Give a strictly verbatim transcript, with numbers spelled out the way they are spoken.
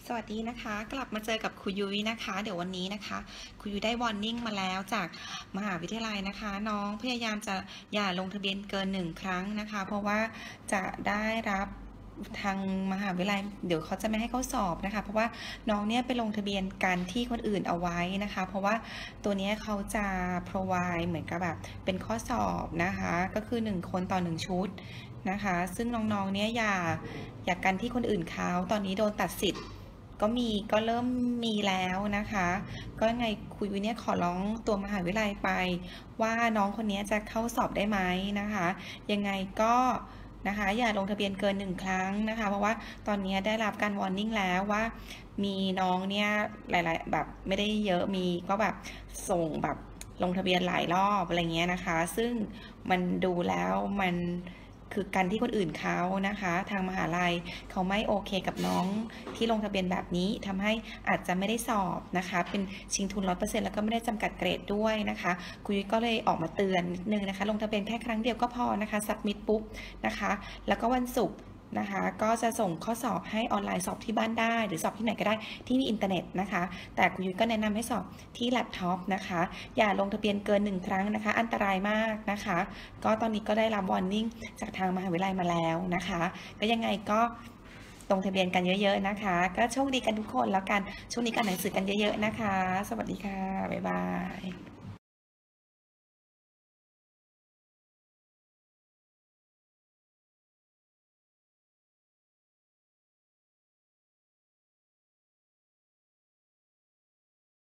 สวัสดีนะคะกลับมาเจอกับครูยุ้ยนะคะเดี๋ยววันนี้นะคะครูยุ้ยได้วอร์นิ่งมาแล้วจากมหาวิทยาลัยนะคะน้องพยายามจะอย่าลงทะเบียนเกินหนึ่งครั้งนะคะเพราะว่าจะได้รับทางมหาวิทยาลัยเดี๋ยวเขาจะไม่ให้เขาสอบนะคะเพราะว่าน้องเนี่ยไปลงทะเบียนกันที่คนอื่นเอาไว้นะคะเพราะว่าตัวนี้เขาจะ provide เหมือนกับแบบเป็นข้อสอบนะคะก็คือหนึ่งคนต่อหนึ่งชุดนะคะซึ่งน้องๆเนี่ยอย่าอย่ากันที่คนอื่นเขาตอนนี้โดนตัดสิทธิ์ก็มีก็เริ่มมีแล้วนะคะก็ยังไงครูยุ้ยเนี่ยขอร้องตัวมหาวิทยาลัยไปว่าน้องคนนี้จะเข้าสอบได้ไหมนะคะยังไงก็นะคะอย่าลงทะเบียนเกินหนึ่งครั้งนะคะเพราะว่าตอนนี้ได้รับการวอร์นิ่งแล้วว่ามีน้องเนี่ยหลายๆแบบไม่ได้เยอะมีก็แบบส่งแบบลงทะเบียนหลายรอบอะไรเงี้ยนะคะซึ่งมันดูแล้วมันคือการที่คนอื่นเขานะคะทางมหาลัยเขาไม่โอเคกับน้องที่ลงทะเบียนแบบนี้ทำให้อาจจะไม่ได้สอบนะคะเป็นชิงทุน ร้อยเปอร์เซ็นต์ แล้วก็ไม่ได้จำกัดเกรดด้วยนะคะครูยุ้ยก็เลยออกมาเตือนนิดนึงนะคะลงทะเบียนแค่ครั้งเดียวก็พอนะคะซับมิทปุ๊บนะคะแล้วก็วันศุกร์นะคะก็จะส่งข้อสอบให้ออนไลน์สอบที่บ้านได้หรือสอบที่ไหนก็ได้ที่มีอินเทอร์เน็ตนะคะแต่ครูยุ้ยก็แนะนำให้สอบที่แล็ปท็อปนะคะอย่าลงทะเบียนเกินหนึ่งครั้งนะคะอันตรายมากนะคะก็ตอนนี้ก็ได้รับวอร์นิ่งจากทางมหาวิทยาลัยมาแล้วนะคะก็ยังไงก็ลงทะเบียนกันเยอะๆนะคะก็โชคดีกันทุกคนแล้วกันช่วงนี้กันหนังสือกันเยอะๆนะคะสวัสดีค่ะบ๊ายบาย